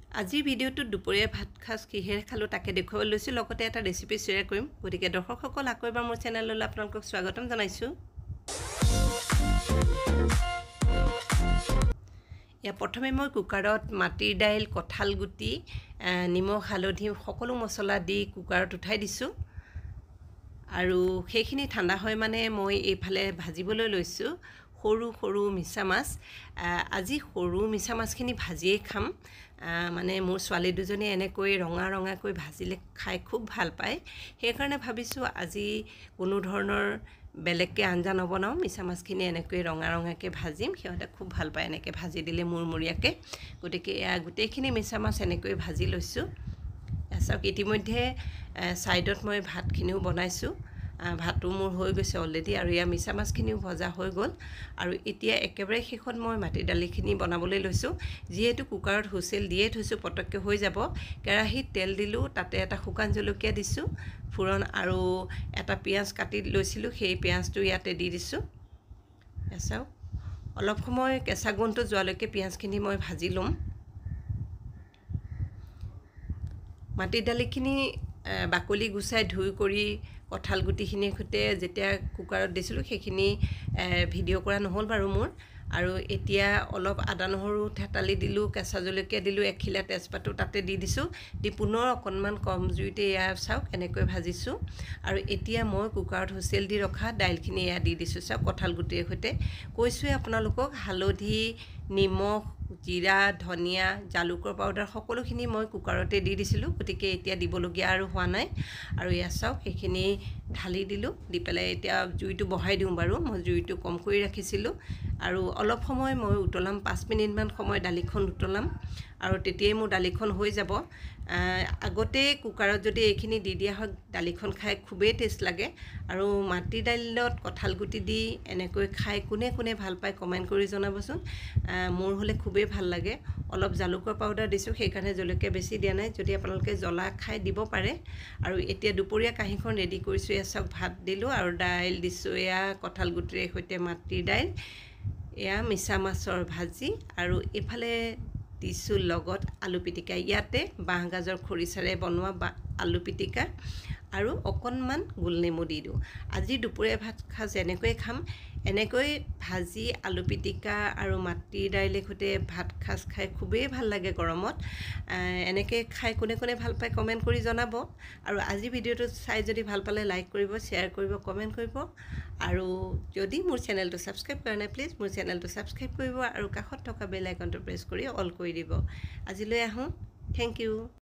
আজি ভিডিওটো দুপৰীয়া ভাত খাজ কিহেৰে খালো তাকে দেখুৱাব লৈছো লগতে এটা ৰেচিপি শেয়াৰ কৰিম গতিকে দৰ্শকসকল আকৌ এবাৰ মোৰ চেনেললৈ আপোনালোকক স্বাগতম জনাইছো या प्रथमे मैं कुकारात माटिर दाइल कठाल गुटी निमख हालधि सकलो मसला दी कुकारात उठाई दिसु आरु हेखिनि ठंडा হয় মানে মই এফালে ভাজিবলৈ লৈছো সৰু সৰু মিছা মাছ আজি সৰু মিছা মাছখিনি ভাজিয়ে খাম মানে মোৰ ছোৱালী দুজনী এনেকৈ ৰঙা ৰঙা কৈ ভাজিলে খাই খুব ভাল পায় সেই কাৰণে ভাবিছো আজি কোনো ধৰণৰ বেলেগকে আঞ্জা নবনাও মিছা মাছখিনি এনেকৈ ৰঙা ৰঙাকে ভাজিম সিহঁতে খুব ভাল পায় এনেকৈ ভাজি দিলে মুৰমুৰিয়াকে গতিকে গোটেইখিনি মিছা মাছ এনেকৈ ভাজি লৈছো এসক ইতিমধ্যে সাইডত মই ভাতখিনিও বনাইছো ভাতটো মোৰ হৈ গৈছে অলৰেডি আৰু ইয়া মিছা মাছখিনিও ভজা হৈ গল আৰু এতিয়া একেবাৰে শেষত মই মাটি দালিখিনি বনাবলৈ লৈছো যেহেতু কুকাৰত হুইসেল দিয়ে থৈছো পটককে হৈ যাব কেৰাহীত তেল দিলো তাতে এটা শুকান জলকীয়া দিছো ফুৰণ আৰু এটা পিয়াজ কাটি লৈছিলো সেই পিয়াজটো ইয়াতে দি দিছো এসাও অলপ সময় কেঁচা গন্ধটো যোৱালৈকে পিয়াজখিনি মই ভাজি লম মাটি দালিখিনি বাকলি গুছাই ধুই কৰি কঠাল গুটিখিনি খুতে যেতিয়া কুকাৰত দিছিলো সেইখিনি ভিডিও কৰা নহল বাৰু মোৰ আৰু এতিয়া অলপ আদা নহৰু থেতালি দিলো কেঁচা জলকীয়া দিলো এখিলা তেজপাতো তাতে দি দিছো দি পুনৰ অকনমান কম জুইতে ইয়া চাওক এনেকৈ ভাজিছো আৰু এতিয়া মই কুকাৰত হুইসেল দি ৰখা দাইলখিনি ইয়া দি দিছো চাওক কঠাল গুটিৰ সৈতে কৈছো আপোনালোকক হালধি নিমখ জিৰা ধনিয়া জালুকৰ পাউডাৰ সকলোখিনি মই কুকাৰতে দি দিছিলো গতিকে এতিয়া দিবলগীয়া আৰু হোৱা নাই আৰু ইয়া চাওক এইখিনি ঢালি দিলো দি পেলাই এতিয়া জুইটো বহাই দিওঁ বাৰু মই জুইটো কম কৰি ৰাখিছিলো আৰু অলপ সময় মই উতলাম 5 মিনিট মান সময় দালিখন উতলাম আৰু তেতিয়াই মোৰ দালিখন হৈ যাব আগতে কুকাৰত যদি এইখিনি দি দিয়া হয় দালিখন খাই খুবেই টেষ্ট লাগে আৰু মাটি দাইলত কঠাল গুটি দি এনেকৈ খাই কোনে কোনে ভাল পায় কমেন্ট কৰি জনাবচোন মোৰ হলে খুবেই ভাল লাগে অলপ জালুকৰ পাউডাৰ দিছো সেই কাৰণে জলকীয়া বেছি দিয়া নাই যদি আপোনালোকে জ্বলা খাই দিব পাৰে আৰু এতিয়া দুপৰীয়া কাহিখন ৰেডি কৰিছো এসক ভাত দিলো আৰু দাইল দিছো এয়া কঠাল গুটিৰ সৈতে মাটিৰ দাইল এয়া মিছা মাছৰ ভাজি আৰু এফালে দিছো লগত আলু পিটিকা ইয়াতে বাঁহগাজৰ খৰিচাৰে বনোৱা আলু পিটিকা আৰু অকনমান গুলনেমু দি দিও আজি দুপৰীয়া ভাত খাজ এনেকৈ খাম এনেকৈ ভাজি আলু পিটিকা আৰু মাটিৰ দাইলে খুতে ভাত খাজ খাই খুবেই ভাল লাগে গৰমত এনেকৈ খাই কোনে কোনে ভাল পায় কমেন্ট কৰি জনাব আৰু আজি ভিডিওটো চাই যদি ভাল পালে লাইক কৰিব শেয়াৰ কৰিব কমেন্ট কৰিব আৰু যদি মোৰ চেনেলটো সাবস্ক্ৰাইব কৰা নাই প্লিজ মোৰ চেনেলটো সাবস্ক্ৰাইব কৰিব আৰু কাষত থকা বেল আইকনটো প্ৰেছ কৰি অল কৰি দিব আজিলৈ আহো থ্যাংক ইউ